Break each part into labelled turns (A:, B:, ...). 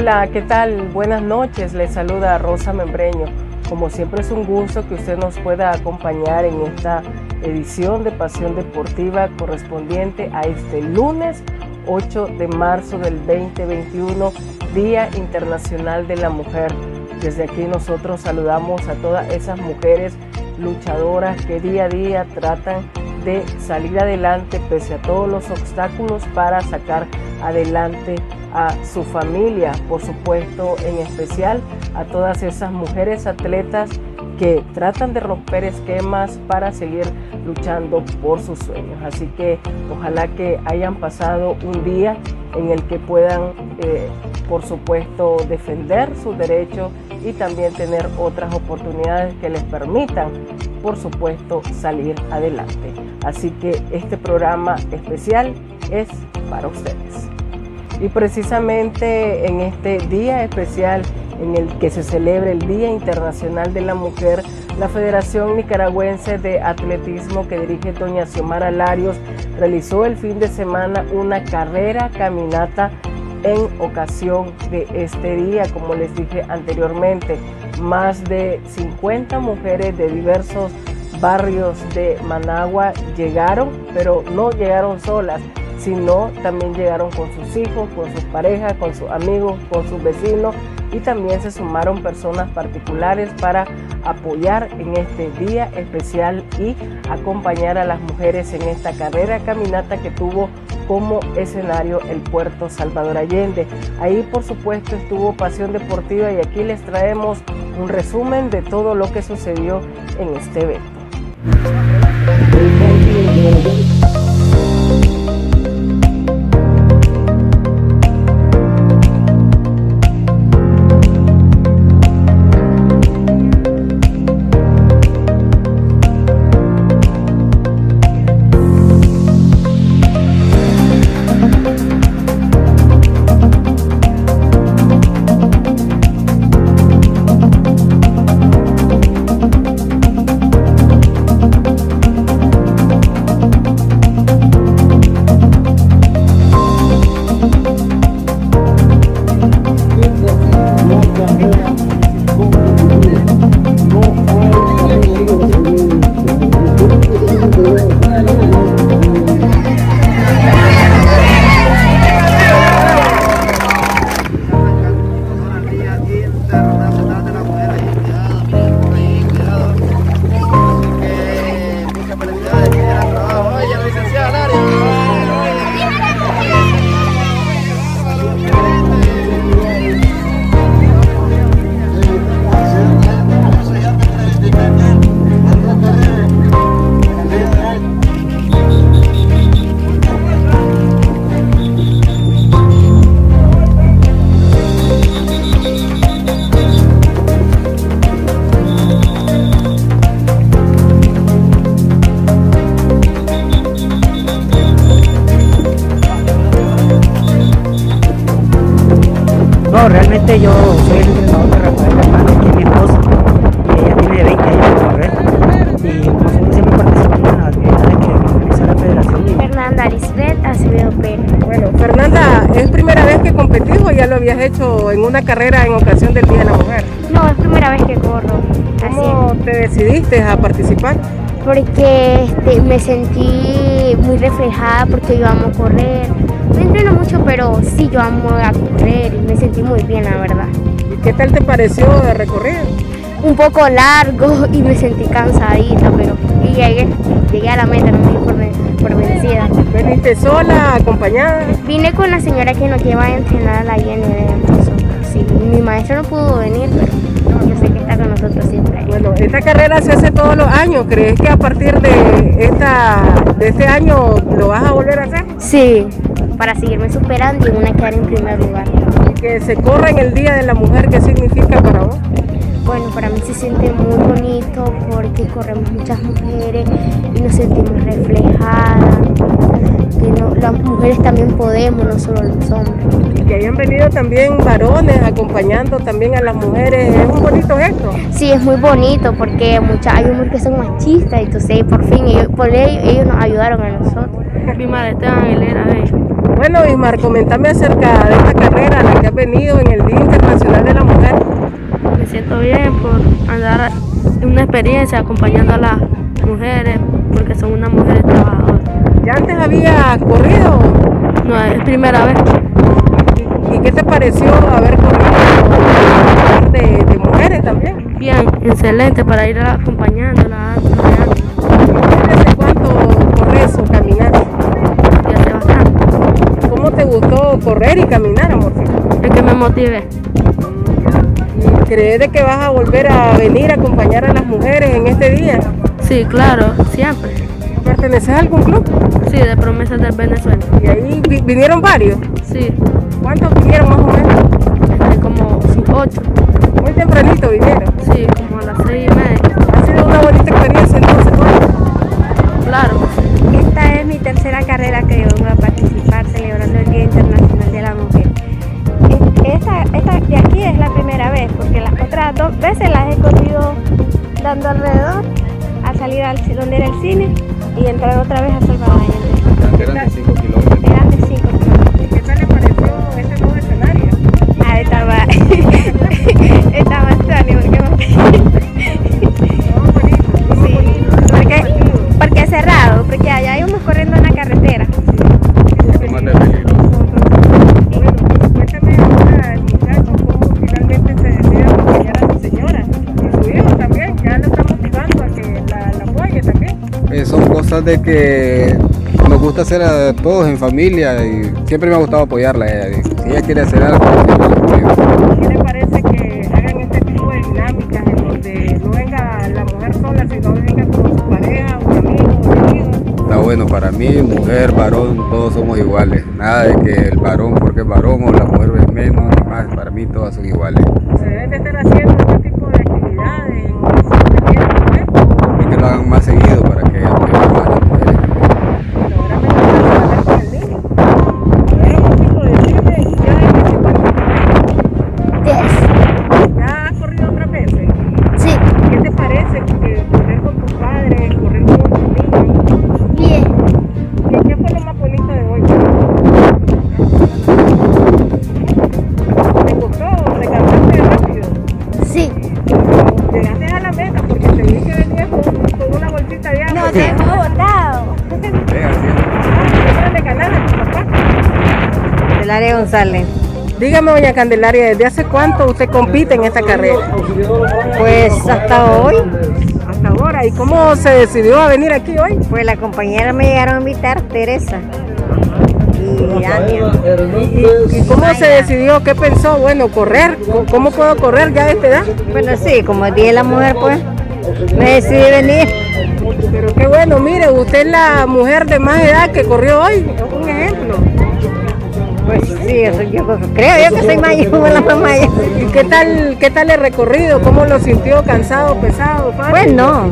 A: Hola, ¿qué tal? Buenas noches, les saluda Rosa Membreño. Como siempre es un gusto que usted nos pueda acompañar en esta edición de Pasión Deportiva correspondiente a este lunes 8 de marzo del 2021, Día Internacional de la Mujer. Desde aquí nosotros saludamos a todas esas mujeres luchadoras que día a día tratan de salir adelante pese a todos los obstáculos para sacar adelante a su familia, por supuesto, en especial a todas esas mujeres atletas que tratan de romper esquemas para seguir luchando por sus sueños. Así que ojalá que hayan pasado un día en el que puedan, por supuesto, defender sus derechos y también tener otras oportunidades que les permitan, por supuesto, salir adelante. Así que este programa especial es para ustedes. Y precisamente en este día especial en el que se celebra el Día Internacional de la Mujer, la Federación Nicaragüense de Atletismo que dirige doña Xiomara Larios realizó el fin de semana una carrera caminata en ocasión de este día. Como les dije anteriormente, más de 50 mujeres de diversos barrios de Managua llegaron, pero no llegaron solas, sino también llegaron con sus hijos, con sus parejas, con sus amigos, con sus vecinos, y también se sumaron personas particulares para apoyar en este día especial y acompañar a las mujeres en esta carrera caminata que tuvo como escenario el Puerto Salvador Allende. Ahí, por supuesto, estuvo Pasión Deportiva y aquí les traemos un resumen de todo lo que sucedió en este evento.
B: Realmente yo soy el entrenador de Rafael Hernández, que es mi esposa, y ella tiene 20 años de correr, y nosotros siempre participamos en las actividades que organiza la federación.
C: Fernanda Lisbeth Acevedo Pérez.
A: Bueno, Fernanda, ¿es primera vez que competís o ya lo habías hecho en una carrera en ocasión del Día de la Mujer?
C: No, es primera vez que corro.
A: ¿Cómo te decidiste a participar?
C: Porque me sentí muy reflejada porque yo amo correr. No entreno mucho, pero sí, yo amo a correr y me sentí muy bien, la verdad.
A: ¿Y qué tal te pareció el recorrido?
C: Un poco largo y me sentí cansadita, pero llegué a la meta, no me di por vencida.
A: ¿Veniste sola, acompañada?
C: Vine con la señora que nos lleva a entrenar a la IND de nosotros. Sí, mi maestro no pudo venir, pero yo sé que está con nosotros siempre.
A: Bueno, esta carrera se hace todos los años. ¿Crees que a partir de este año lo vas a volver a hacer?
C: Sí, para seguirme superando y una quedar en primer lugar.
A: Y que se corra en el Día de la Mujer, ¿qué significa para vos?
C: Bueno, para mí se siente muy bonito porque corremos muchas mujeres y nos sentimos reflejadas, que las mujeres también podemos, no solo los hombres.
A: Y que hayan venido también varones acompañando también a las mujeres, es un bonito gesto.
C: Sí, es muy bonito porque hay hombres que son machistas, entonces por fin ellos nos ayudaron a nosotros.
D: Prima de Esteban Aguilera,
A: Bueno, Ismar, coméntame acerca de esta carrera a la que has venido en el Día Internacional de la Mujer.
D: Me siento bien por andar en una experiencia acompañando a las mujeres, porque son unas mujeres trabajadoras.
A: ¿Ya antes había corrido?
D: No, es primera vez.
A: ¿Y qué te pareció haber corrido en un lugar de mujeres también?
D: Bien, excelente para ir acompañándola.
A: ¿Desde cuánto corres o caminas?
D: Y hace bastante.
A: ¿Cómo te gustó correr y caminar, amorcito?
D: Es que me motive.
A: ¿Y crees de que vas a volver a venir a acompañar a las mujeres en este día?
D: Sí, claro, siempre.
A: ¿Perteneces a algún club?
D: Sí, de Promesas del Venezuela.
A: ¿Y ahí vinieron varios?
D: Sí,
A: ¿Cuántos vinieron más o menos?
D: como 8.
A: Muy tempranito vinieron.
D: Sí, como a las 6:30.
A: Ha sido una bonita experiencia entonces, ¿no?
D: Claro.
C: Esta es mi tercera carrera que yo vengo a participar celebrando el Día Internacional de la Mujer. Esta de aquí es la primera vez, porque las otras 2 veces las he corrido dando alrededor, a salir donde era el cine y entrar otra vez a Salvador Allende.
E: Eran de 5 kilómetros.
C: Eran de 5 kilómetros.
A: ¿Y qué tal le pareció este nuevo escenario?
C: Ah, estaba extraño porque es cerrado, porque allá íbamos corriendo en la carretera.
E: Más de peligroso.
A: Cuéntame ahora, muchachos, cómo finalmente se decide acompañar a su señora y su hijo también. Ya lo está motivando a que la apoye también.
E: Son cosas de que nos gusta hacer a todos en familia y siempre me ha gustado apoyarla a ella. Y si ella quiere hacer algo, siempre la apoyo.
A: ¿Qué le parece que hagan este tipo de dinámicas en donde no venga la mujer sola, sino venga con su pareja, un amigo, un amigo?
E: Está bueno para mí, mujer, varón, todos somos iguales. Nada de que el varón porque es varón o la mujer es menos ni más. Para mí todas son iguales.
A: Se deben de estar haciendo este tipo de actividades en municipios que tienen mujer.
E: Y que lo hagan más seguido para que apoyen más a las mujeres.
A: Bueno, ahora me toca hablar con el niño. A ver, amorcito, decime, ¿ya es cuánto?
C: 10.
A: ¿Ya has corrido otras veces?
C: Sí,
A: ¿Qué te parece correr con tus padres, correr con tus niños?
C: bien.
A: ¿Qué fue lo más bonito de hoy? ¿Te gustó? ¿Te cansaste rápido?
C: Sí.
A: Llegaste a la meta porque te vi que venías con una bolsita de agua.
C: No te hemos botado.
A: ¿Qué le ganaste a tu papá?
C: Candelaria González.
A: Dígame, doña Candelaria, ¿desde hace cuánto usted compite en esta carrera?
C: Pues hasta hoy,
A: Hasta ahora. ¿Y cómo se decidió a venir aquí hoy?
C: pues la compañera me llegaron a invitar, Teresa y Ania.
A: ¿Y cómo se decidió? ¿Qué pensó? Bueno, correr. ¿Cómo puedo correr ya a esta edad?
C: Bueno, sí, como el Día de la Mujer, pues me decidí venir.
A: Pero qué bueno, mire, usted es la mujer de más edad que corrió hoy. Es un ejemplo.
C: Pues sí, yo creo yo que soy mayor como la mamá.
A: ¿Y qué tal el recorrido? ¿Cómo lo sintió? ¿Cansado, pesado, fácil?
C: Pues no,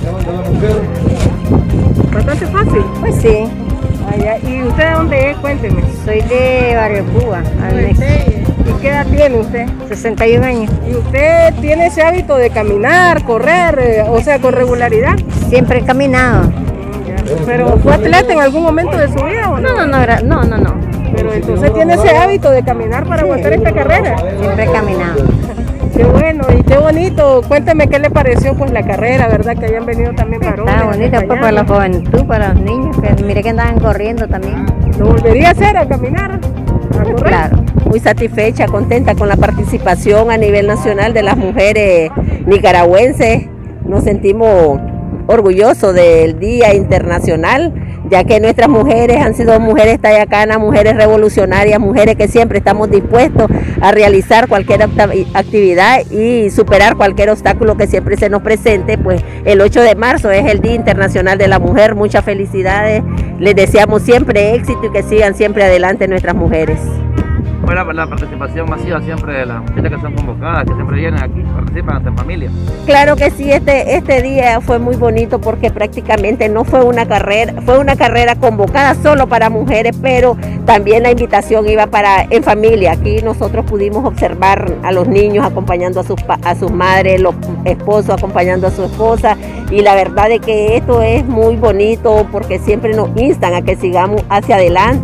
A: Bastante fácil.
C: pues sí,
A: Allá. ¿Y usted de dónde es? Cuénteme.
C: soy de Barrio Cuba,
A: ¿Y qué edad tiene usted?
C: 61 años.
A: ¿Y usted tiene ese hábito de caminar, correr, o sea, con regularidad?
C: Siempre he caminado.
A: ¿Pero fue atleta en algún momento de su vida o no?
C: No.
A: Pero entonces tiene ese hábito de caminar para aguantar esta carrera.
C: Siempre he caminado.
A: Qué bueno y qué bonito. Cuénteme qué le pareció pues la carrera, ¿verdad? Que hayan venido también varones.
C: Está bonito, pues para la juventud, para los niños, que mire que andaban corriendo también.
A: ¿Lo volvería a hacer, a caminar? ¿A correr?
C: Claro.
F: Muy satisfecha, contenta con la participación a nivel nacional de las mujeres nicaragüenses. Nos sentimos orgullosos del Día Internacional, ya que nuestras mujeres han sido mujeres tayacanas, mujeres revolucionarias, mujeres que siempre estamos dispuestos a realizar cualquier actividad y superar cualquier obstáculo que siempre se nos presente. Pues el 8 de marzo es el Día Internacional de la Mujer. Muchas felicidades, les deseamos siempre éxito y que sigan siempre adelante nuestras mujeres.
G: Fue la participación masiva siempre de las mujeres que son convocadas, que siempre vienen aquí, participan hasta en familia.
F: Claro que sí, este día fue muy bonito porque prácticamente no fue una carrera convocada solo para mujeres, pero también la invitación iba en familia. Aquí nosotros pudimos observar a los niños acompañando a sus madres, los esposos acompañando a su esposa, y la verdad es que esto es muy bonito porque siempre nos instan a que sigamos hacia adelante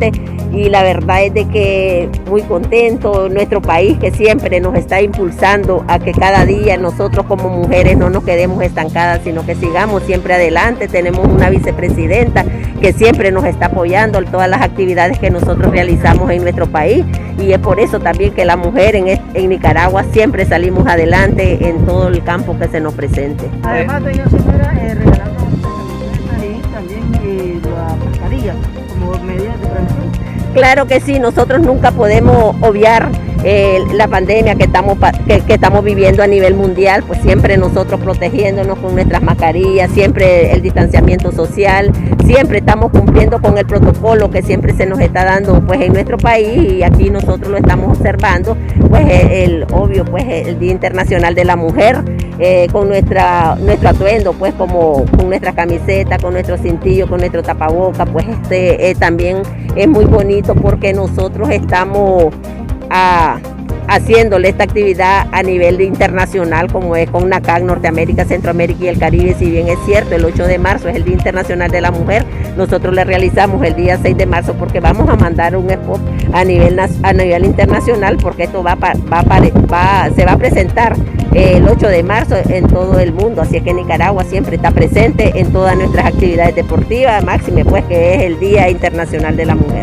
F: y la verdad es de que muy contento, nuestro país que siempre nos está impulsando a que cada día nosotros como mujeres no nos quedemos estancadas, sino que sigamos siempre adelante. Tenemos una vicepresidenta que siempre nos está apoyando en todas las actividades que nosotros realizamos en nuestro país, y es por eso también que la mujer en Nicaragua siempre salimos adelante en todo el campo que se nos presente.
B: Además de ello, señora, regalamos y también la mascarilla como medida de prevención.
F: Claro que sí, nosotros nunca podemos obviar la pandemia que estamos viviendo a nivel mundial, pues siempre nosotros protegiéndonos con nuestras mascarillas, siempre el distanciamiento social, siempre estamos cumpliendo con el protocolo que siempre se nos está dando pues en nuestro país, y aquí nosotros lo estamos observando, pues el Día Internacional de la Mujer, con nuestro atuendo, pues como con nuestra camiseta, con nuestro cintillo, con nuestro tapaboca, pues también es muy bonito porque nosotros estamos haciéndole esta actividad a nivel internacional, como es con NACAC, Norteamérica, Centroamérica y el Caribe. Si bien es cierto, el 8 de marzo es el Día Internacional de la Mujer, nosotros le realizamos el día 6 de marzo porque vamos a mandar un spot a nivel internacional, porque esto se va a presentar el 8 de marzo en todo el mundo, así es que Nicaragua siempre está presente en todas nuestras actividades deportivas, máxime pues que es el Día Internacional de la Mujer.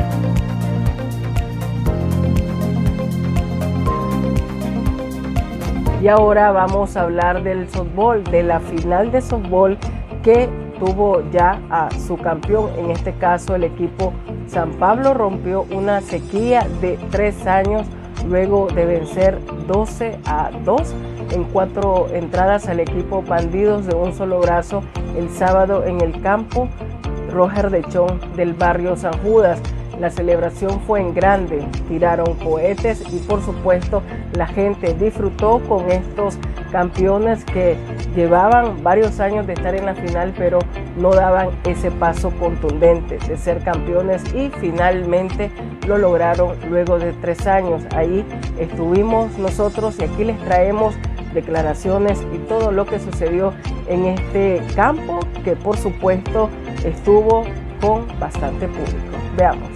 A: Y ahora vamos a hablar del softball, de la final de softball que tuvo ya a su campeón. En este caso el equipo San Pablo rompió una sequía de 3 años luego de vencer 12-2 en 4 entradas al equipo Bandidos de un solo brazo el sábado en el campo Roger de Chón del barrio San Judas. La celebración fue en grande, tiraron cohetes y por supuesto la gente disfrutó con estos campeones que llevaban varios años de estar en la final, pero no daban ese paso contundente de ser campeones, y finalmente lo lograron luego de 3 años. Ahí estuvimos nosotros y aquí les traemos declaraciones y todo lo que sucedió en este campo, que por supuesto estuvo con bastante público. Veamos.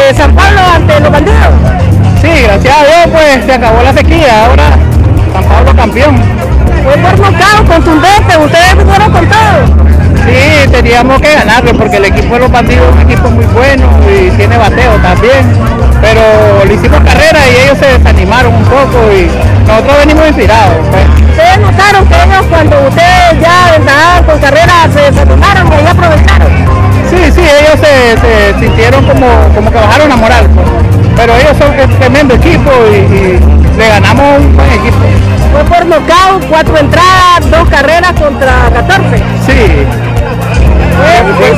A: de San Pablo ante los bandidos?
B: Sí, gracias a Dios pues se acabó la sequía, ahora San Pablo campeón.
A: Fue por nocaut contundente, ustedes vinieron con todo.
B: Sí, teníamos que ganarlo porque el equipo de los bandidos es un equipo muy bueno y tiene bateo también, pero le hicimos carrera y ellos se desanimaron un poco y nosotros venimos inspirados. Pues.
A: ¿Ustedes notaron que ellos cuando ustedes ya ventajaban con carrera se desanimaron y ahí aprovecharon?
B: Sí, ellos se sintieron como que bajaron la moral, pues. Pero ellos son un tremendo equipo y le ganamos un buen equipo.
A: Fue por nocaut, 4 entradas, 2 carreras contra 14.
B: Sí.
A: Fue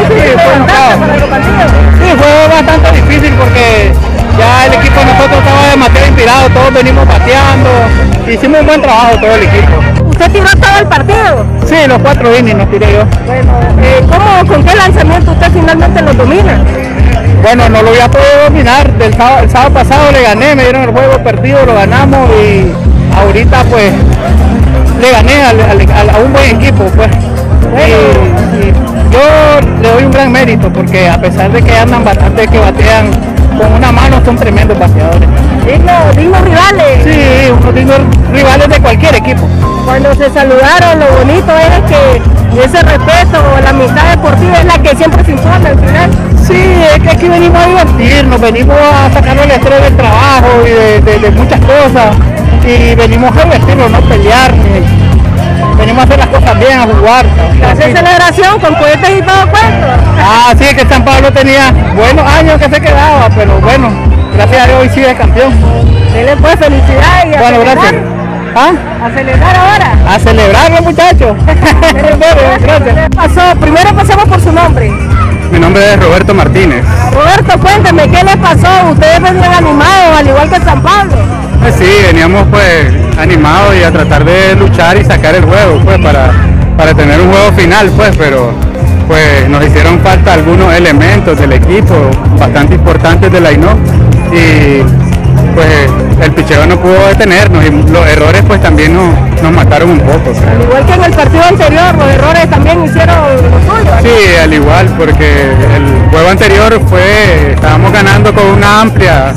B: bastante difícil porque ya el equipo de nosotros estaba demasiado inspirado, todos venimos pateando, hicimos un buen trabajo todo el equipo.
A: ¿Usted tiró todo el partido?
B: Sí, los 4 innings los tiré yo.
A: Bueno, con qué lanzamiento usted finalmente lo domina?
B: Bueno, no lo había podido dominar, el sábado pasado le gané, me dieron el juego perdido, lo ganamos y ahorita pues le gané a un buen equipo pues. Y yo le doy un gran mérito porque a pesar de que andan bastante que batean con una mano, son tremendos bateadores.
A: Dignos rivales.
B: Sí, unos dignos rivales de cualquier equipo.
A: Cuando se saludaron, lo bonito es que ese respeto, la amistad deportiva es la que siempre se impone al final.
B: Sí, es que aquí venimos a divertirnos, venimos a sacarnos el estrés del trabajo y de muchas cosas y venimos a divertirnos, no pelear. Venimos a hacer las cosas bien, a jugar.
A: ¿Hacer celebración con cohetes y todo cuento?
B: Ah, sí, que San Pablo tenía buenos años que se quedaba, pero bueno, gracias a Dios hoy sí es campeón.
A: Dele pues felicidades y a
B: bueno,
A: celebrar.
B: Gracias. ¿Ah?
A: A celebrar ahora.
B: A celebrarlo, muchachos.
A: Gracias. Pasó, primero pasamos por su nombre.
E: Mi nombre es Roberto Martínez.
A: Roberto, cuénteme, ¿qué les pasó? Ustedes venían animados, al igual que San Pablo.
E: Pues sí, veníamos pues animados y a tratar de luchar y sacar el juego pues para tener un juego final pues, pero pues nos hicieron falta algunos elementos del equipo bastante importantes del line-up y pues el picheo no pudo detenernos y los errores pues también nos mataron un poco.
A: Al igual que en el partido anterior, los errores también hicieron lo suyo.
E: Sí, al igual, porque el juego anterior estábamos ganando con una amplia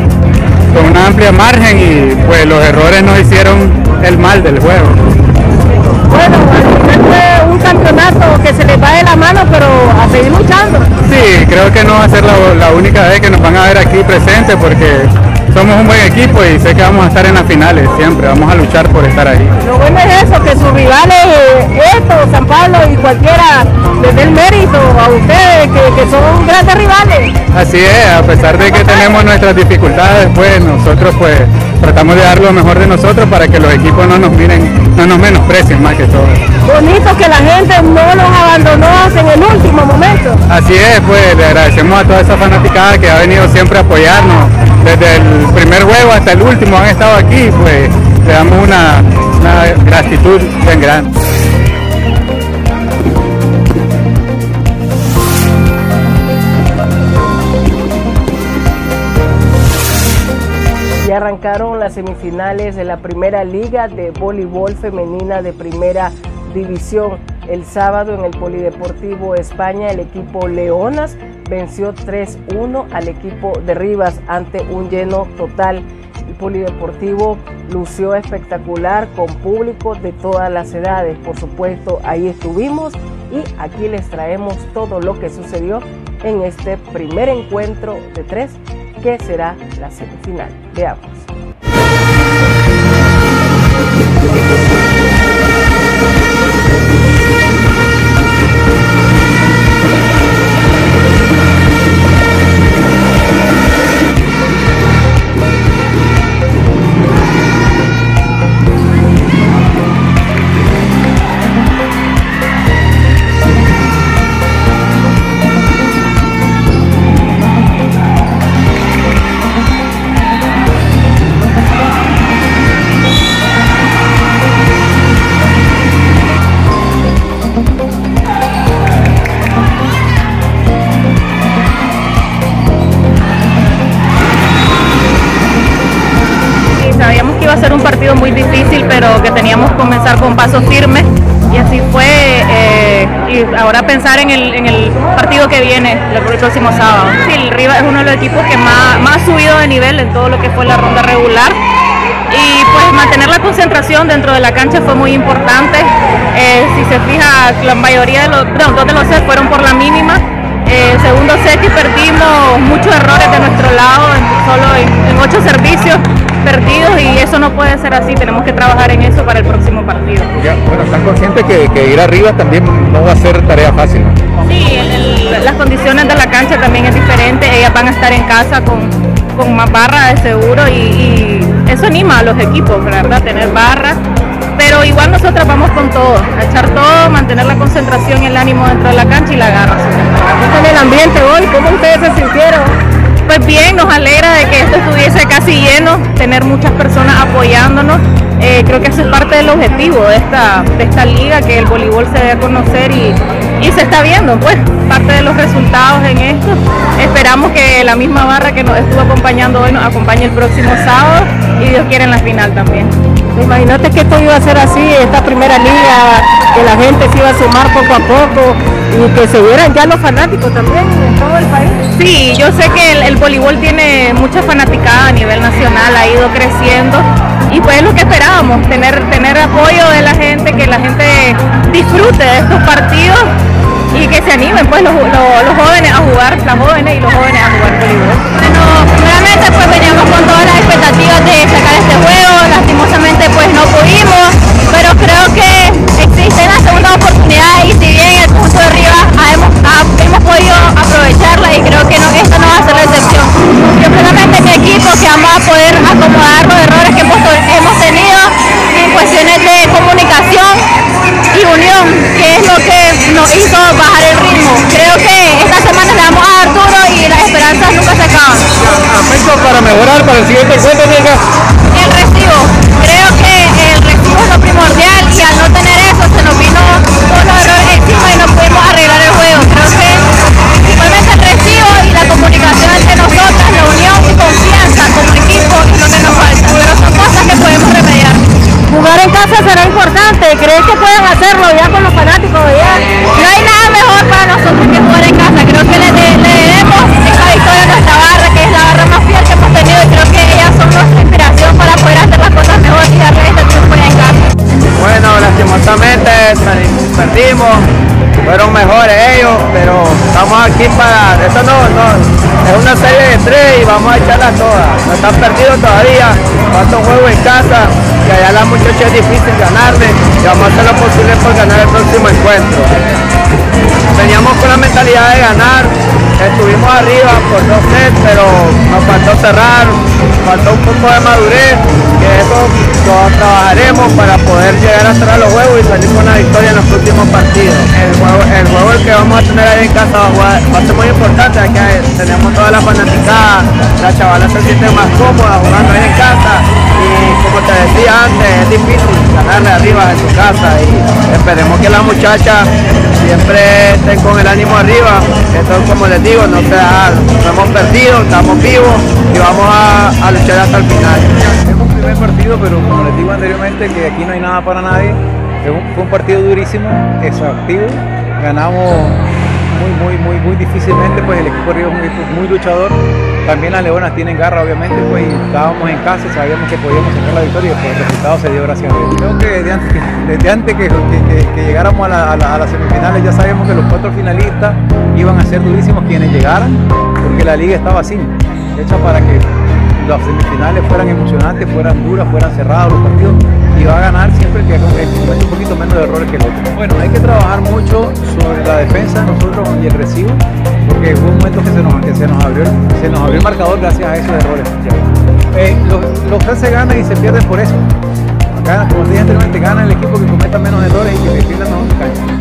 E: margen y pues los errores nos hicieron el mal del juego.
A: Bueno, fue un campeonato que se les va de la mano, pero a seguir luchando.
E: Sí, creo que no va a ser la única vez que nos van a ver aquí presentes porque somos un buen equipo y sé que vamos a estar en las finales siempre, vamos a luchar por estar ahí.
A: Lo bueno es eso, que sus rivales, San Pablo y cualquiera, les dé el mérito a ustedes, que son grandes rivales.
E: Así es, a pesar de que tenemos nuestras dificultades, pues nosotros pues tratamos de dar lo mejor de nosotros para que los equipos no nos miren, no nos menosprecien más que todo.
A: Bonito que la gente no los abandonó en el último momento.
E: Así es, pues le agradecemos a toda esa fanaticada que ha venido siempre a apoyarnos. Desde el primer juego hasta el último han estado aquí, pues le damos una gratitud bien grande.
A: Ya arrancaron las semifinales de la primera liga de voleibol femenina de primera división. El sábado en el Polideportivo España el equipo Leonas venció 3-1 al equipo de Rivas ante un lleno total. El Polideportivo lució espectacular con público de todas las edades. Por supuesto, ahí estuvimos y aquí les traemos todo lo que sucedió en este primer encuentro de 3 que será la semifinal. Veamos.
H: Sabíamos que iba a ser un partido muy difícil, pero que teníamos que comenzar con pasos firmes y así fue, y ahora pensar en el partido que viene, el próximo sábado. Sí, el Rivas es uno de los equipos que más ha subido de nivel en todo lo que fue la ronda regular, y pues mantener la concentración dentro de la cancha fue muy importante. Si se fija, la mayoría de dos de los sets fueron por la mínima. Segundo set y perdimos muchos errores de nuestro lado, solo en 8 servicios perdidos, y eso no puede ser así. Tenemos que trabajar en eso para el próximo partido.
I: Ya, bueno, están conscientes que ir arriba también no va a ser tarea fácil, ¿no?
H: Sí, las condiciones de la cancha también es diferente. Ellas van a estar en casa con más barra de seguro, y eso anima a los equipos, ¿verdad? Tener barra. Pero igual nosotros vamos con todo, a echar todo, mantener la concentración y el ánimo dentro de la cancha y la garra.
A: ¿Cómo está el ambiente hoy? ¿Cómo ustedes se sintieron?
H: Pues bien, nos alegra de que esto estuviese casi lleno, tener muchas personas apoyándonos. Creo que eso es parte del objetivo de esta liga, que el voleibol se dé a conocer y se está viendo, pues, parte de los resultados en esto. Esperamos que la misma barra que nos estuvo acompañando hoy nos acompañe el próximo sábado, y Dios quiere en la final también.
A: Imagínate que esto iba a ser así, esta primera liga, que la gente se iba a sumar poco a poco y que se vieran ya los fanáticos también en todo el país.
H: Sí, yo sé que el voleibol tiene mucha fanaticada a nivel nacional, ha ido creciendo, y pues es lo que esperábamos, tener apoyo de la gente, que la gente disfrute de estos partidos y que se animen pues los jóvenes a jugar, las jóvenes y los jóvenes a jugar voleibol.
J: Bueno, primeramente pues veníamos con todas las expectativas de sacar este juego, lastimosamente pues no pudimos, pero creo que existe la segunda oportunidad, y si bien el punto de arriba hemos podido aprovecharla, y creo que esta no va a ser la excepción. Yo plenamente mi equipo que vamos a poder acomodar los errores que hemos tenido en cuestiones de comunicación y unión, que es lo que nos hizo bajar el ritmo. Creo que esta semana le vamos a dar duro y las esperanzas nunca se acaban.
I: ¿Aspectos para mejorar para el siguiente encuentro, Nica?
J: El recibo. Creo que el recibo es lo primordial, y al no tener eso se nos vino todos los errores encima y no pudimos arreglar el juego. Creo que principalmente el recibo y la comunicación entre nosotras, la unión y confianza como equipo es lo que nos falta, pero son cosas que podemos remediar.
A: Jugar en casa será importante, ¿crees que pueden hacerlo ya con los fanáticos allá?
J: No hay nada mejor para nosotros que jugar en casa. Creo que le debemos esta victoria a nuestra barra, que es la barra más fiel que hemos tenido, y creo que ellas son nuestra inspiración para poder hacer las cosas mejor y darle este triunfo en casa.
G: Bueno, lastimosamente perdimos, fueron mejores ellos, pero estamos aquí para, esto no, es una serie de 3 y vamos a echarlas todas, no están perdidos todavía, falta un juego en casa, y allá a las muchachas es difícil ganarle, y vamos a hacer lo posible por ganar el próximo encuentro. Veníamos con la mentalidad de ganar, estuvimos arriba por 2 sets, pero nos faltó cerrar, faltó un poco de madurez, que eso lo trabajaremos para poder llegar a cerrar los juegos y salir con la victoria en los próximos partidos. El juego que vamos a tener ahí en casa va a ser muy importante, ya que tenemos toda la fanaticada, las chavalas se sienten más cómodas jugando ahí en casa, y como te decía antes, es difícil ganarle arriba en su casa, y esperemos que las muchachas siempre estén con el ánimo arriba. Esto, como les digo, no hemos perdido, estamos vivos y vamos a luchar hasta el final.
K: Es un primer partido, pero como les digo anteriormente, que aquí no hay nada para nadie. Fue un partido durísimo, exhaustivo, ganamos muy difícilmente, pues el equipo de Río es un equipo muy luchador. También las Leonas tienen garra, obviamente, pues estábamos en casa y sabíamos que podíamos sacar la victoria, pues el resultado se dio gracias a Dios. Creo que desde antes que llegáramos a las semifinales ya sabíamos que los 4 finalistas iban a ser durísimos quienes llegaran, porque la liga estaba así, hecha para que las semifinales fueran emocionantes, fueran duras, fueran cerrados los partidos, y va a ganar siempre el que comete un poquito menos de errores que el otro. Bueno, hay que trabajar mucho sobre la defensa nosotros y el recibo, porque hubo un momento que se nos abrió el marcador gracias a esos errores. Los sets se ganan y se pierden por eso. Acá, como te dije anteriormente, gana el equipo que cometa menos errores y que defienda mejor su cancha.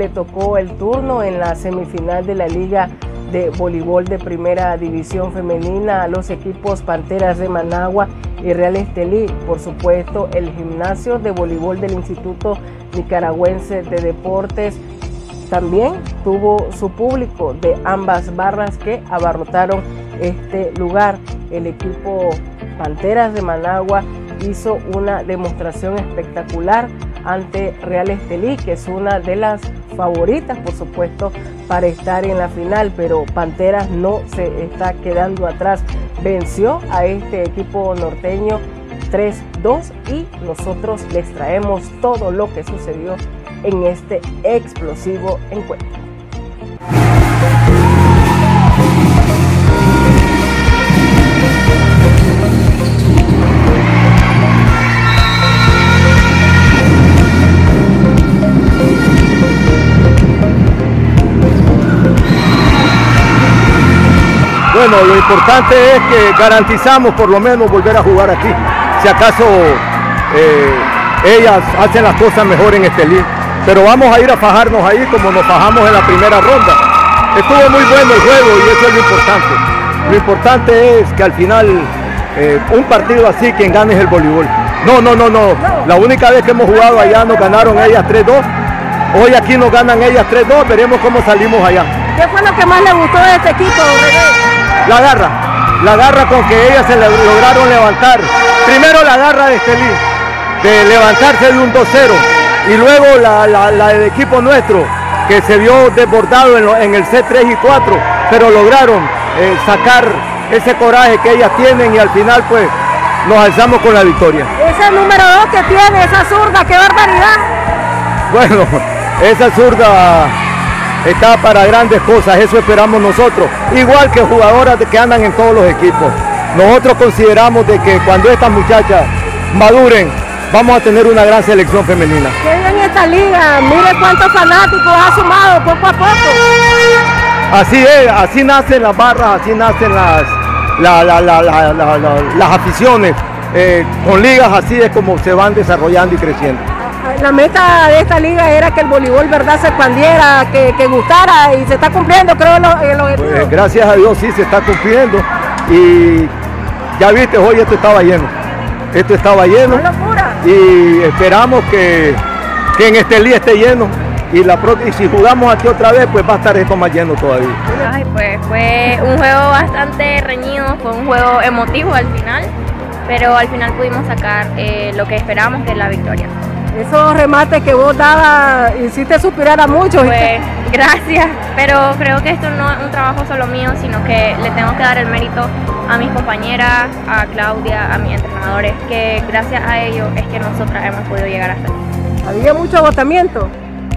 A: le tocó el turno en la semifinal de la Liga de Voleibol de Primera División Femenina a los equipos Panteras de Managua y Real Estelí. Por supuesto, el gimnasio de voleibol del Instituto Nicaragüense de Deportes también tuvo su público de ambas barras que abarrotaron este lugar. El equipo Panteras de Managua hizo una demostración espectacular ante Real Estelí, que es una de las favoritas, por supuesto, para estar en la final, pero Panteras no se está quedando atrás. Venció a este equipo norteño 3-2 y nosotros les traemos todo lo que sucedió en este explosivo encuentro.
L: Bueno, lo importante es que garantizamos por lo menos volver a jugar aquí. Si acaso ellas hacen las cosas mejor en Estelí. Pero vamos a ir a fajarnos ahí como nos fajamos en la primera ronda. Estuvo muy bueno el juego y eso es lo importante. Lo importante es que al final un partido así quien gane es el voleibol. No. La única vez que hemos jugado allá nos ganaron ellas 3-2. Hoy aquí nos ganan ellas 3-2. Veremos cómo salimos allá.
A: ¿Qué fue lo que más le gustó de este equipo, René?
L: La garra con que ellas se lograron levantar. Primero la garra de Estelí, de levantarse de un 2-0, y luego la del equipo nuestro, que se vio desbordado en el set 3 y 4, pero lograron sacar ese coraje que ellas tienen y al final pues nos alzamos con la victoria.
A: Ese número 2 que tiene, esa zurda, qué barbaridad.
L: Bueno, esa zurda está para grandes cosas, eso esperamos nosotros, igual que jugadoras que andan en todos los equipos. Nosotros consideramos de que cuando estas muchachas maduren, vamos a tener una gran selección femenina.
A: Qué bien esta liga, mire cuántos fanáticos ha sumado poco a poco.
L: Así es, así nacen las barras, así nacen las aficiones. Con ligas así es como se van desarrollando y creciendo.
A: La meta de esta liga era que el voleibol, ¿verdad?, se expandiera, que gustara, y se está cumpliendo, creo, el objetivo.
L: Pues, gracias a Dios sí se está cumpliendo y ya viste, hoy esto estaba lleno. Esto estaba lleno y esperamos que en Estelí esté lleno y si jugamos aquí otra vez pues va a estar esto más lleno todavía.
J: Ay, pues fue un juego bastante reñido, fue un juego emotivo al final, pero al final pudimos sacar lo que esperábamos, que es la victoria.
A: Esos remates que vos dabas hiciste suspirar a muchos.
J: Pues gracias, pero creo que esto no es un trabajo solo mío, sino que le tengo que dar el mérito a mis compañeras, a Claudia, a mis entrenadores, que gracias a ellos es que nosotras hemos podido llegar hasta aquí.
A: ¿Había mucho agotamiento?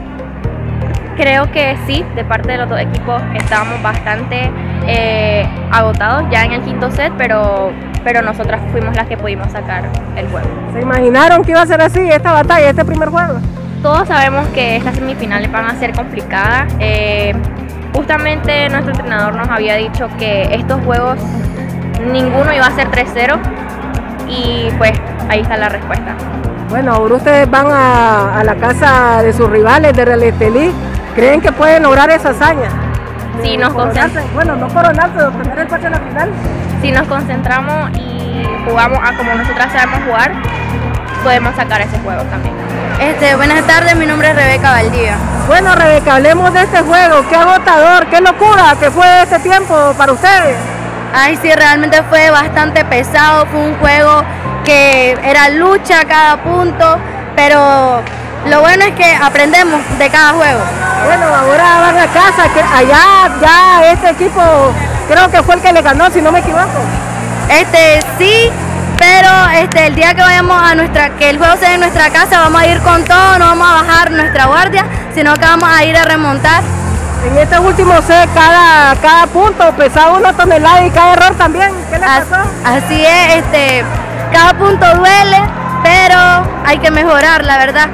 J: Creo que sí, de parte de los dos equipos estábamos bastante agotados ya en el quinto set, pero nosotras fuimos las que pudimos sacar el juego.
A: ¿Se imaginaron que iba a ser así esta batalla, este primer juego?
J: Todos sabemos que estas semifinales van a ser complicadas. Justamente nuestro entrenador nos había dicho que estos juegos ninguno iba a ser 3-0 y pues ahí está la respuesta.
A: Bueno, ahora ustedes van a la casa de sus rivales de Real Estelí. ¿Creen que pueden lograr esa hazaña?
J: Si nos concentramos,
A: bueno, no coronarse, pero obtener el pase a la final.
J: Si nos concentramos y jugamos a como nosotras sabemos jugar, podemos sacar ese juego también.
M: Buenas tardes, mi nombre es Rebeca Valdivia.
A: Bueno, Rebeca, hablemos de este juego. Qué agotador, qué locura que fue este tiempo para ustedes.
M: Ay, sí, realmente fue bastante pesado, fue un juego que era lucha a cada punto, pero lo bueno es que aprendemos de cada juego.
A: Bueno, ahora van a casa, que allá ya este equipo creo que fue el que le ganó, si no me equivoco.
M: Sí, pero el día que vayamos que el juego sea en nuestra casa, vamos a ir con todo, no vamos a bajar nuestra guardia, sino que vamos a ir a remontar.
A: En este último set, cada punto pesaba 1 tonelada y cada error también. ¿Qué le pasó?
M: Así es, cada punto duele, pero hay que mejorar, la verdad.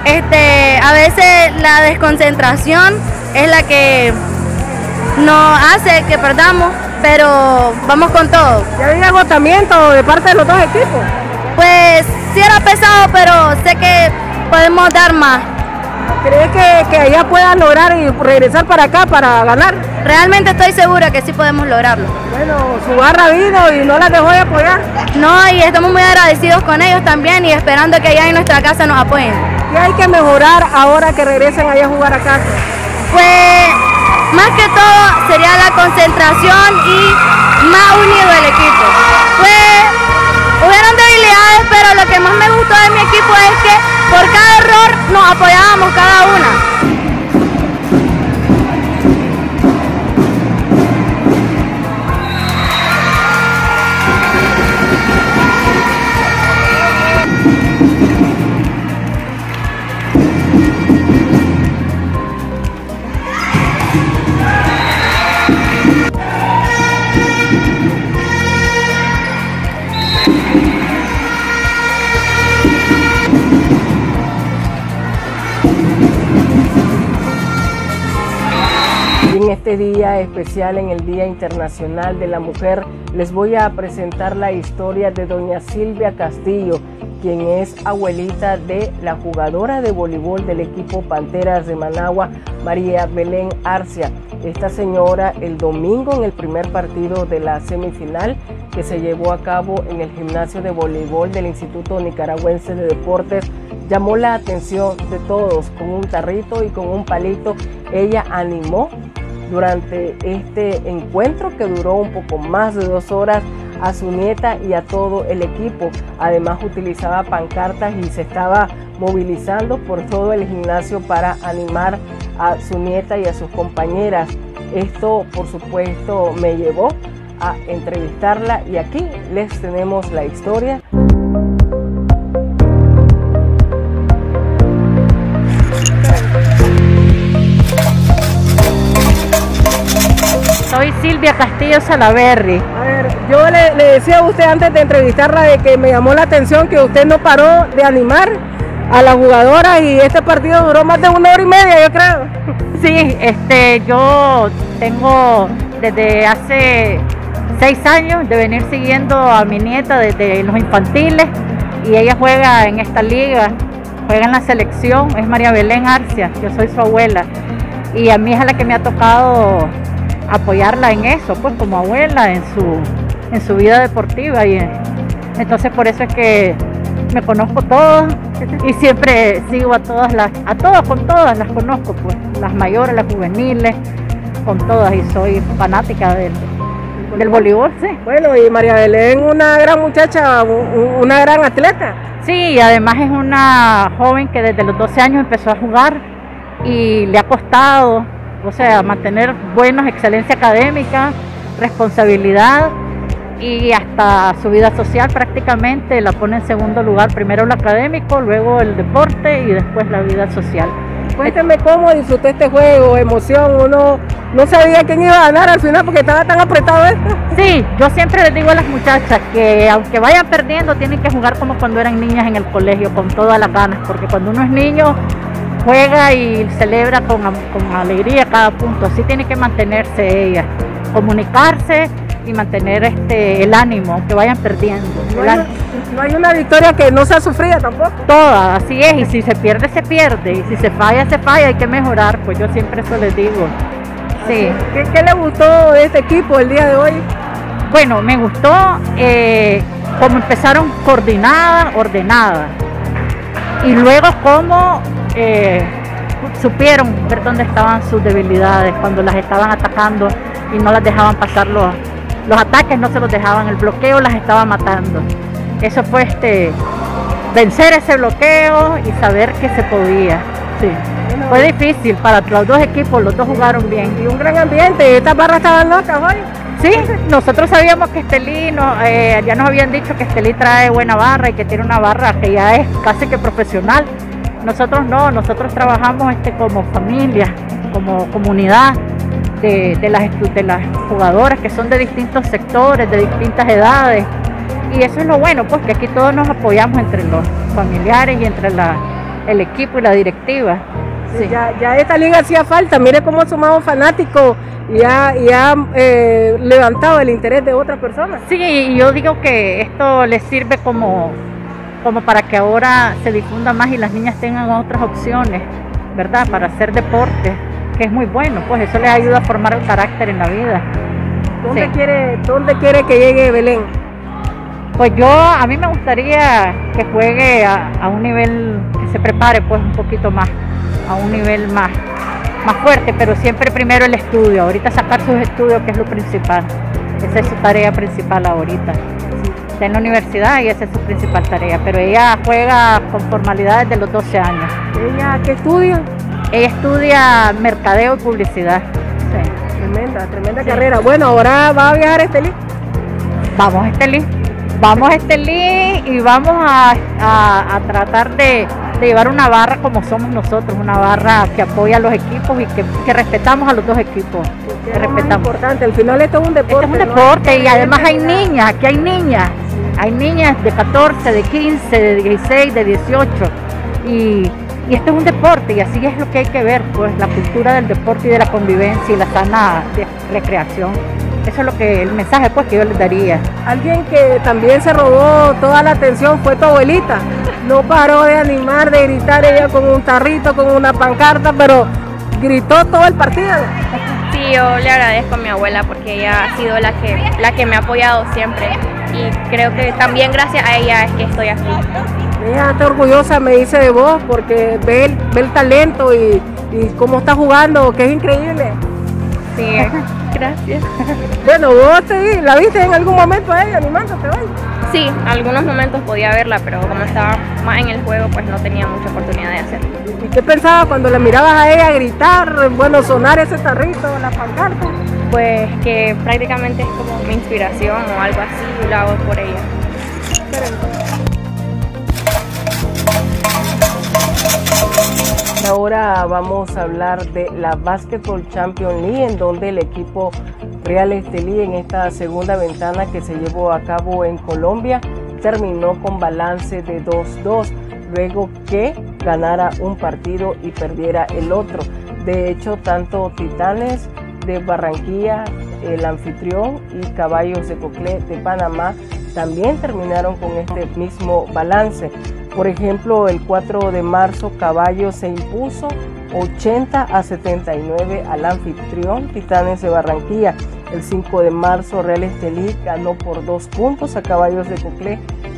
M: A veces la desconcentración es la que nos hace que perdamos, pero vamos con todo.
A: ¿Ya había agotamiento de parte de los dos equipos?
M: Pues sí era pesado, pero sé que podemos dar más.
A: ¿Cree que ella pueda lograr y regresar para acá para ganar?
M: Realmente estoy segura que sí podemos lograrlo.
A: Bueno, su barra vino y no la dejó de apoyar.
M: No, y estamos muy agradecidos con ellos también y esperando que allá en nuestra casa nos apoyen.
A: ¿Qué hay que mejorar ahora que regresen allá a jugar a casa?
M: Pues más que todo sería la concentración y más unido el equipo. Pues hubieron debilidades, pero lo que más me gustó de mi equipo es que por cada error nos apoyábamos cada una.
A: En este día especial, en el Día Internacional de la Mujer, les voy a presentar la historia de doña Silvia Castillo, quien es abuelita de la jugadora de voleibol del equipo Panteras de Managua, María Belén Arcia. Esta señora, el domingo en el primer partido de la semifinal que se llevó a cabo en el gimnasio de voleibol del Instituto Nicaragüense de Deportes, llamó la atención de todos. Con un tarrito y con un palito, ella animó durante este encuentro que duró un poco más de 2 horas a su nieta y a todo el equipo. Además utilizaba pancartas y se estaba movilizando por todo el gimnasio para animar a su nieta y a sus compañeras. Esto, por supuesto, me llevó a entrevistarla y aquí les tenemos la historia.
N: Soy Silvia Castillo Salaverry.
A: A ver, yo le decía a usted antes de entrevistarla de que me llamó la atención que usted no paró de animar a las jugadoras y este partido duró más de 1 hora y media, yo creo.
N: Sí, yo tengo desde hace 6 años de venir siguiendo a mi nieta desde los infantiles y ella juega en esta liga, juega en la selección, es María Belén Arcia, yo soy su abuela y a mí es a la que me ha tocado apoyarla en eso, pues como abuela en su vida deportiva y entonces por eso es que me conozco todas y siempre sigo con todas las conozco, pues las mayores, las juveniles, con todas y soy fanática del voleibol, sí.
A: Bueno, y María Belén, una gran muchacha, una gran atleta.
N: Sí, y además es una joven que desde los 12 años empezó a jugar y le ha costado, o sea, mantener buenos, excelencia académica, responsabilidad y hasta su vida social prácticamente la pone en segundo lugar, primero lo académico, luego el deporte y después la vida social.
A: Cuénteme cómo disfrutó este juego, emoción, uno no sabía quién iba a ganar al final porque estaba tan apretado esto.
N: Sí, yo siempre les digo a las muchachas que aunque vayan perdiendo tienen que jugar como cuando eran niñas en el colegio, con todas las ganas, porque cuando uno es niño juega y celebra con alegría cada punto, así tiene que mantenerse ella, comunicarse y mantener el ánimo, aunque vayan perdiendo.
A: No hay una victoria que no sea sufrida tampoco.
N: Todas, así es, y si se pierde, se pierde, y si se falla, hay que mejorar, pues yo siempre eso les digo. Sí.
A: ¿Qué le gustó de este equipo el día de hoy?
N: Bueno, me gustó cómo empezaron coordinadas, ordenadas, y luego cómo supieron ver dónde estaban sus debilidades cuando las estaban atacando y no las dejaban pasar los ataques, no se los dejaban, el bloqueo las estaba matando. Eso fue vencer ese bloqueo y saber que se podía. Sí. Bueno, fue difícil para los dos equipos, los dos jugaron bien.
A: Y un gran ambiente, estas barras estaban locas hoy.
N: Sí, nosotros sabíamos que Estelí, ya nos habían dicho que Estelí trae buena barra y que tiene una barra que ya es casi que profesional. Nosotros no, nosotros trabajamos como familia, como comunidad de las jugadoras que son de distintos sectores, de distintas edades. Y eso es lo bueno, pues que aquí todos nos apoyamos entre los familiares y entre el equipo y la directiva.
A: Sí. Ya esta liga hacía falta, mire cómo ha sumado fanáticos y ha levantado el interés de otras personas.
N: Sí, y yo digo que esto les sirve como para que ahora se difunda más y las niñas tengan otras opciones ¿verdad? Para hacer deporte, que es muy bueno, pues eso les ayuda a formar el carácter en la vida.
A: ¿Dónde,
N: Sí.
A: dónde quiere que llegue Belén?
N: Pues a mí me gustaría que juegue a un nivel, que se prepare pues un poquito más, a un nivel más fuerte, pero siempre primero el estudio, ahorita sacar sus estudios, que es lo principal. Esa es su tarea principal ahorita. Está en la universidad y esa es su principal tarea, pero ella juega con formalidad desde los 12 años.
A: ¿Ella qué estudia?
N: Ella estudia mercadeo y publicidad. Sí.
A: Tremenda carrera. Bueno, ahora va a viajar a Estelí.
N: Vamos a Estelí y vamos a tratar de llevar una barra como somos nosotros, una barra que apoya a los equipos y que respetamos a los dos equipos. Que respetamos.
A: Importante, al final esto es un deporte.
N: Esto es un deporte, ¿no? Y además hay niñas, aquí hay niñas de 14, de 15, de 16, de 18 y esto es un deporte y así es lo que hay que ver, pues la cultura del deporte y de la convivencia y la sana recreación. Eso es lo que el mensaje pues que yo les daría.
A: Alguien que también se robó toda la atención fue tu abuelita. No paró de animar, de gritar, ella con un tarrito, con una pancarta, pero gritó todo el partido.
O: Sí, yo le agradezco a mi abuela porque ella ha sido la que me ha apoyado siempre y creo que también gracias a ella es que estoy aquí.
A: Ella está orgullosa, me dice, de vos porque ve el talento y cómo está jugando, que es increíble.
O: Sí, gracias.
A: Bueno, vos la viste en algún momento a ella animándote hoy.
O: Sí, algunos momentos podía verla, pero como estaba más en el juego, pues no tenía mucha oportunidad de hacerlo.
A: ¿Y qué pensabas cuando le mirabas a ella gritar, bueno, sonar ese tarrito, la pancarta?
O: Pues que prácticamente es como mi inspiración o algo así, y lo hago por ella.
A: Ahora vamos a hablar de la Basketball Champions League, en donde el equipo Real Estelí en esta segunda ventana que se llevó a cabo en Colombia terminó con balance de 2-2, luego que ganara un partido y perdiera el otro. De hecho, tanto Titanes de Barranquilla, el anfitrión, y Caballos de Coclé de Panamá también terminaron con este mismo balance. Por ejemplo, el 4 de marzo Caballos se impuso 80-79 al anfitrión Titanes de Barranquilla. El 5 de marzo Real Estelí ganó por 2 puntos a Caballos de Coclé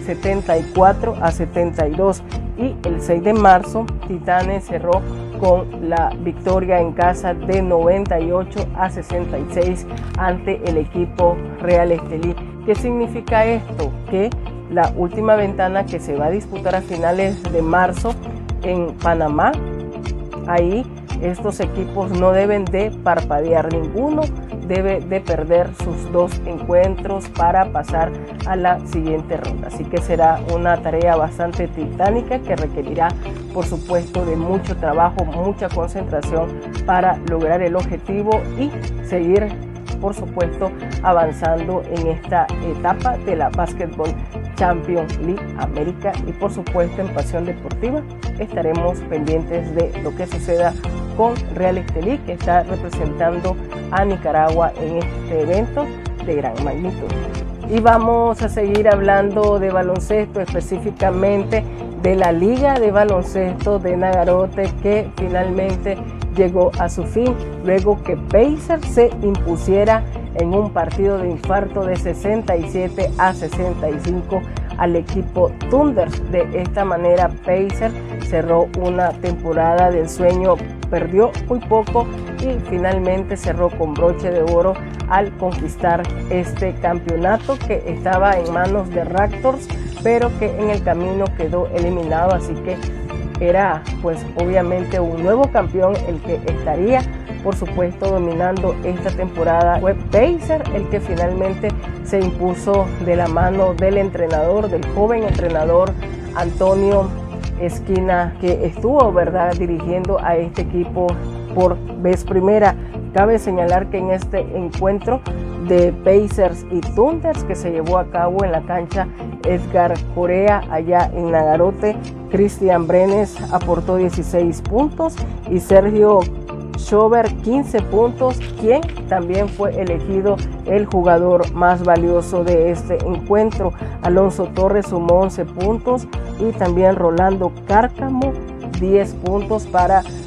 A: 74-72 y el 6 de marzo Titanes cerró con la victoria en casa de 98-66 ante el equipo Real Estelí. ¿Qué significa esto? Que la última ventana que se va a disputar a finales de marzo en Panamá, ahí estos equipos no deben de parpadear, ninguno debe de perder sus 2 encuentros para pasar a la siguiente ronda. Así que será una tarea bastante titánica que requerirá, por supuesto, de mucho trabajo, mucha concentración para lograr el objetivo y seguir, por supuesto, avanzando en esta etapa de la Basketball Champions League América. Y por supuesto, en Pasión Deportiva estaremos pendientes de lo que suceda con Real Estelí, que está representando a Nicaragua en este evento de gran magnitud. Y vamos a seguir hablando de baloncesto, específicamente de la Liga de Baloncesto de Nagarote, que finalmente llegó a su fin luego que Pacers se impusiera en un partido de infarto de 67-65 al equipo Thunders. De esta manera Pacers cerró una temporada de ensueño, perdió muy poco y finalmente cerró con broche de oro al conquistar este campeonato que estaba en manos de Raptors, pero que en el camino quedó eliminado. Así que era pues obviamente un nuevo campeón el que estaría, por supuesto, dominando esta temporada. Fue Pacers el que finalmente se impuso de la mano del entrenador, del joven entrenador Antonio Esquina, que estuvo, ¿verdad?, dirigiendo a este equipo por vez primera. Cabe señalar que en este encuentro de Pacers y Thunders que se llevó a cabo en la cancha Edgar Corea allá en Nagarote, Cristian Brenes aportó 16 puntos y Sergio Schober 15 puntos, quien también fue elegido el jugador más valioso de este encuentro. Alonso Torres sumó 11 puntos y también Rolando Cárcamo 10 puntos para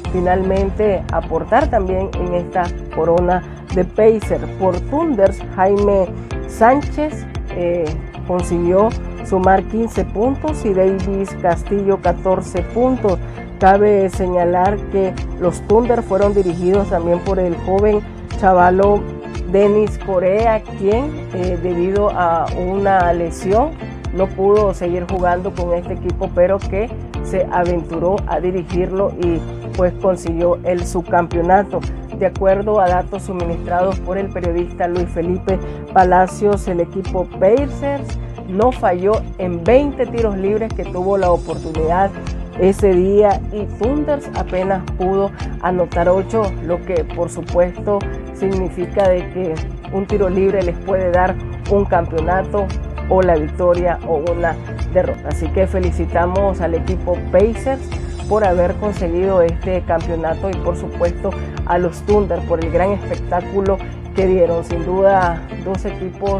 A: finalmente aportar también en esta corona de Pacers. Por Thunders, Jaime Sánchez consiguió sumar 15 puntos y Davis Castillo 14 puntos. Cabe señalar que los Thunder fueron dirigidos también por el joven chavalo Denis Corea, quien debido a una lesión no pudo seguir jugando con este equipo, pero que se aventuró a dirigirlo y pues consiguió el subcampeonato. De acuerdo a datos suministrados por el periodista Luis Felipe Palacios, el equipo Pacers no falló en 20 tiros libres que tuvo la oportunidad ese día y Thunders apenas pudo anotar 8, lo que por supuesto significa de que un tiro libre les puede dar un campeonato o la victoria o una derrota. Así que felicitamos al equipo Pacers por haber conseguido este campeonato y por supuesto a los Thunder por el gran espectáculo que dieron. Sin duda, dos equipos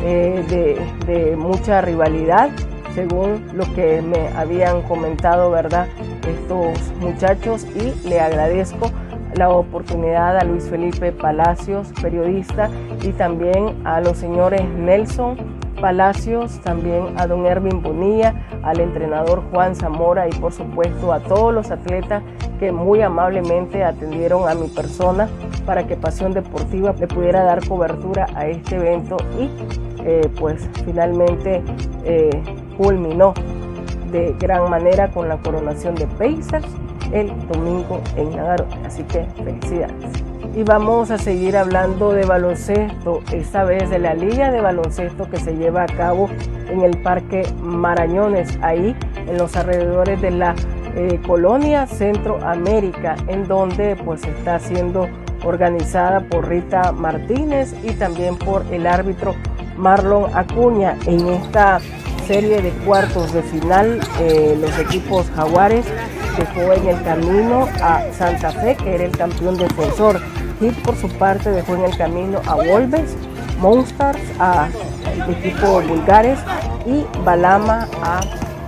A: de mucha rivalidad, según lo que me habían comentado, ¿verdad?, estos muchachos, y le agradezco la oportunidad a Luis Felipe Palacios, periodista, y también a los señores Nelson Palacios, también a don Ervin Bonilla, al entrenador Juan Zamora y por supuesto a todos los atletas que muy amablemente atendieron a mi persona para que Pasión Deportiva le pudiera dar cobertura a este evento y pues finalmente culminó de gran manera con la coronación de Pacers el domingo en Nagarote. Así que felicidades. Y vamos a seguir hablando de baloncesto, esta vez de la liga de baloncesto que se lleva a cabo en el Parque Marañones, ahí en los alrededores de la colonia Centroamérica, en donde pues está siendo organizada por Rita Martínez y también por el árbitro Marlon Acuña. En esta serie de cuartos de final, los equipos Jaguares dejó en el camino a Santa Fe, que era el campeón defensor. Heat por su parte dejó en el camino a Wolves, Monsters a equipo Bulgares y Balama a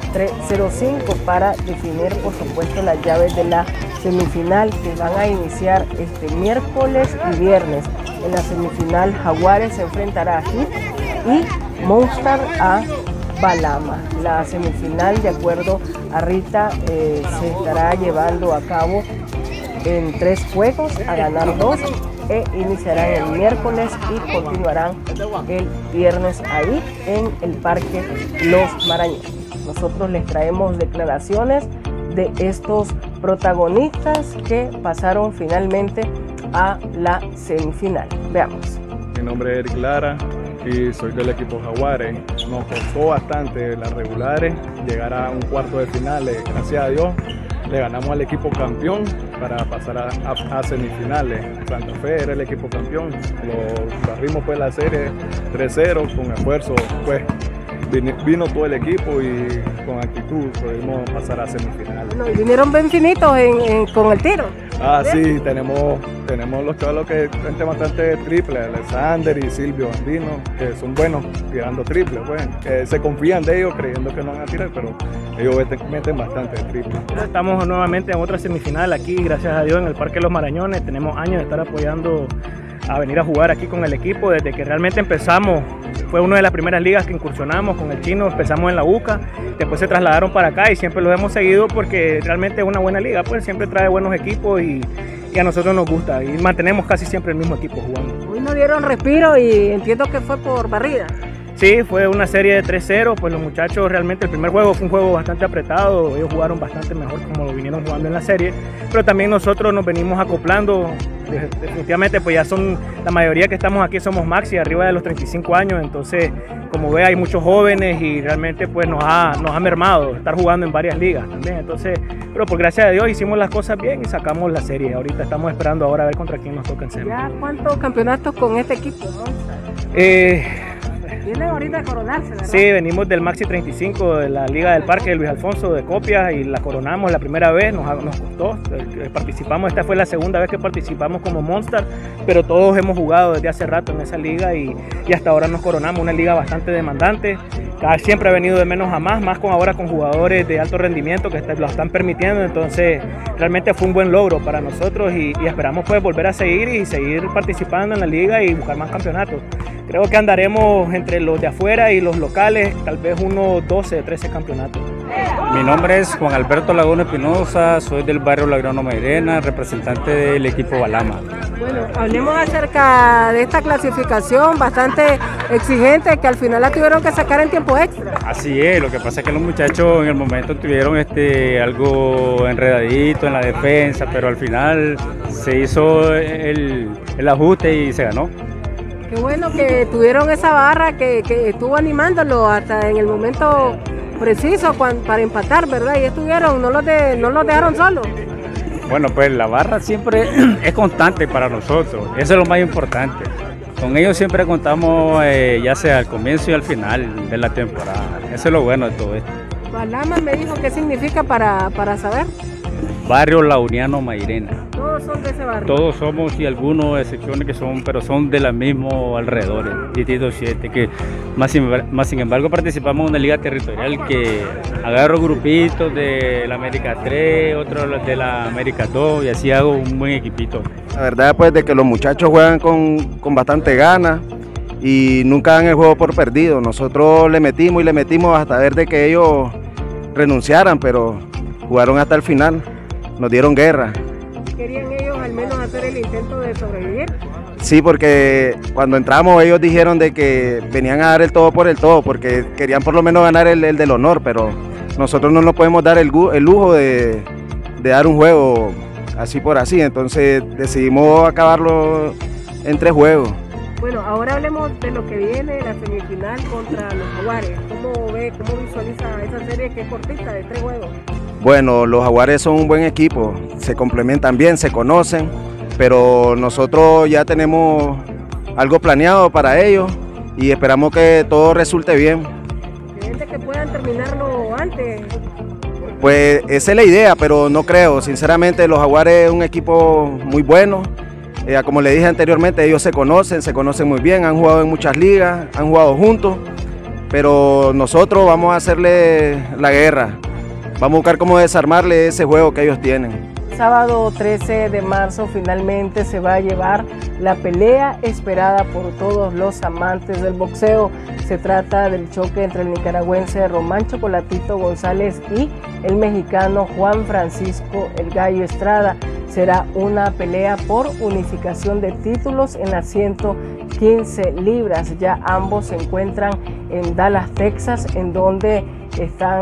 A: 305 para definir por supuesto las llaves de la semifinal que van a iniciar este miércoles y viernes. En la semifinal Jaguares se enfrentará a Heat y Monster a Balama. La semifinal, de acuerdo a Rita, se estará llevando a cabo en 3 juegos, a ganar 2, e iniciarán el miércoles y continuarán el viernes ahí en el Parque Los Marañones. Nosotros les traemos declaraciones de estos protagonistas que pasaron finalmente a la semifinal. Veamos.
P: Mi nombre es Eric Lara y soy del equipo Jaguares. Nos costó bastante las regulares llegar a un cuarto de finales, gracias a Dios. Le ganamos al equipo campeón para pasar a semifinales. Santa Fe era el equipo campeón. Lo barrimos pues la serie 3-0 con esfuerzo. Pues vino todo el equipo y con actitud pudimos pasar a semifinales.
A: Bueno, y vinieron bien finitos con el tiro.
P: Ah, sí, tenemos los chavos que meten bastante triple, Alexander y Silvio Andino, que son buenos tirando triple, pues, que se confían de ellos creyendo que no van a tirar, pero ellos meten bastante triple.
Q: Estamos nuevamente en otra semifinal aquí, gracias a Dios, en el Parque Los Marañones. Tenemos años de estar apoyando a venir a jugar aquí con el equipo desde que realmente empezamos. Fue una de las primeras ligas que incursionamos con el Chino, empezamos en la UCA, después se trasladaron para acá y siempre los hemos seguido porque realmente es una buena liga, pues siempre trae buenos equipos y a nosotros nos gusta y mantenemos casi siempre el mismo equipo jugando.
A: Hoy nos dieron respiro y entiendo que fue por barrida.
Q: Sí, fue una serie de 3-0, pues los muchachos realmente el primer juego fue un juego bastante apretado, ellos jugaron bastante mejor como lo vinieron jugando en la serie, pero también nosotros nos venimos acoplando, definitivamente pues ya son, la mayoría que estamos aquí somos maxi, arriba de los 35 años, entonces como ve hay muchos jóvenes y realmente pues nos ha mermado estar jugando en varias ligas también, entonces, pero por gracias a Dios hicimos las cosas bien y sacamos la serie, ahorita estamos esperando ahora a ver contra quién nos toca en serie.
A: ¿Ya cuántos campeonatos con este equipo? Vienen ahorita a coronarse, ¿verdad?
Q: Sí, venimos del Maxi 35 de la Liga del Parque de Luis Alfonso de Copias y la coronamos la primera vez, nos costó, participamos, esta fue la segunda vez que participamos como Monster, pero todos hemos jugado desde hace rato en esa liga y hasta ahora nos coronamos, una liga bastante demandante, siempre ha venido de menos a más ahora con jugadores de alto rendimiento que lo están permitiendo, entonces realmente fue un buen logro para nosotros y esperamos pues volver a seguir participando en la liga y buscar más campeonatos. Creo que andaremos entre los de afuera y los locales, tal vez unos 12, 13 campeonatos.
R: Mi nombre es Juan Alberto Laguna Espinosa, soy del barrio La Grano Mairena, representante del equipo Balama.
A: Bueno, hablemos acerca de esta clasificación bastante exigente que al final la tuvieron que sacar en tiempo extra.
R: Así es, lo que pasa es que los muchachos en el momento tuvieron algo enredadito en la defensa, pero al final se hizo el ajuste y se ganó.
A: Qué bueno que tuvieron esa barra que estuvo animándolo hasta en el momento preciso para empatar, ¿verdad? Y estuvieron, no los dejaron solos.
R: Bueno, pues la barra siempre es constante para nosotros, eso es lo más importante. Con ellos siempre contamos ya sea al comienzo y al final de la temporada, eso es lo bueno de todo esto.
A: Balama me dijo qué significa para saber.
R: Barrio Launiano Mairena.
A: Todos son de ese barrio.
R: Todos somos y algunos excepciones que son, pero son de la misma alrededor, Distrito 7, que más sin embargo participamos en una liga territorial que agarro grupitos de la América 3, otros de la América 2 y así hago un buen equipito.
S: La verdad pues de que los muchachos juegan con bastante ganas y nunca dan el juego por perdido. Nosotros le metimos hasta ver de que ellos renunciaran, pero jugaron hasta el final. Nos dieron guerra.
A: ¿Querían ellos al menos hacer el intento de sobrevivir?
S: Sí, porque cuando entramos ellos dijeron de que venían a dar el todo por el todo, porque querían por lo menos ganar el del honor, pero nosotros no nos podemos dar el lujo de dar un juego así por así, entonces decidimos acabarlo en 3 juegos.
A: Bueno, ahora hablemos de lo que viene, la semifinal contra los Jaguares. ¿Cómo visualiza esa serie que es cortita de 3 juegos?
S: Bueno, los Jaguares son un buen equipo, se complementan bien, se conocen, pero nosotros ya tenemos algo planeado para ellos y esperamos que todo resulte bien.
A: ¿Creen que puedan terminarlo antes?
S: Pues esa es la idea, pero no creo. Sinceramente, los Jaguares es un equipo muy bueno. Como le dije anteriormente, ellos se conocen muy bien, han jugado en muchas ligas, han jugado juntos, pero nosotros vamos a hacerle la guerra. Vamos a buscar cómo desarmarle ese juego que ellos tienen.
A: Sábado 13 de marzo finalmente se va a llevar la pelea esperada por todos los amantes del boxeo. Se trata del choque entre el nicaragüense Román Chocolatito González y el mexicano Juan Francisco El Gallo Estrada. Será una pelea por unificación de títulos en las 115 libras. Ya ambos se encuentran en Dallas, Texas, en donde están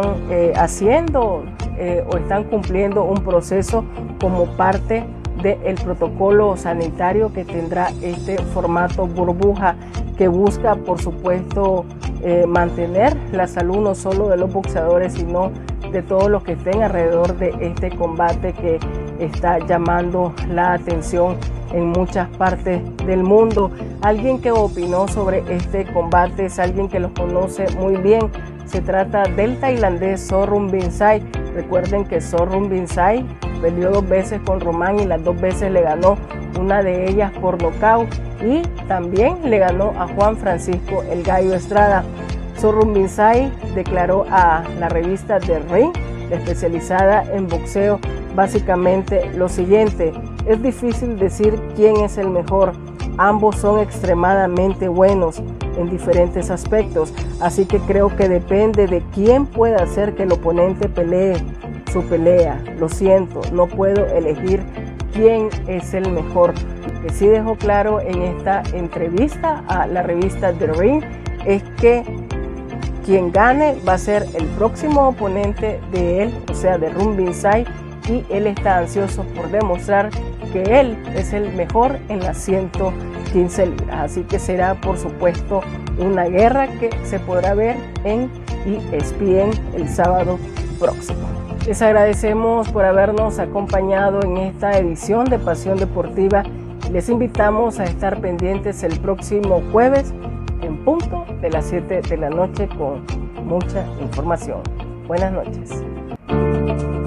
A: están cumpliendo un proceso como parte del protocolo sanitario que tendrá este formato burbuja que busca, por supuesto, mantener la salud no solo de los boxeadores, sino de todos los que estén alrededor de este combate que está llamando la atención en muchas partes del mundo. Alguien que opinó sobre este combate es alguien que los conoce muy bien. Se trata del tailandés Sorrumbinzai. Recuerden que Sorrumbinzai peleó 2 veces con Román y las 2 veces le ganó, una de ellas por nocaut, y también le ganó a Juan Francisco El Gallo Estrada. Sorrumbinzai declaró a la revista The Ring, especializada en boxeo, básicamente lo siguiente: es difícil decir quién es el mejor, ambos son extremadamente buenos en diferentes aspectos, así que creo que depende de quién pueda hacer que el oponente pelee su pelea. Lo siento, no puedo elegir quién es el mejor. Lo que sí dejó claro en esta entrevista a la revista The Ring es que quien gane va a ser el próximo oponente de él, o sea, de Sorrumbinzai, y él está ansioso por demostrar que él es el mejor en las 115 libras. Así que será, por supuesto, una guerra que se podrá ver en ESPN el sábado próximo. Les agradecemos por habernos acompañado en esta edición de Pasión Deportiva. Les invitamos a estar pendientes el próximo jueves en punto de las 7 de la noche con mucha información. Buenas noches.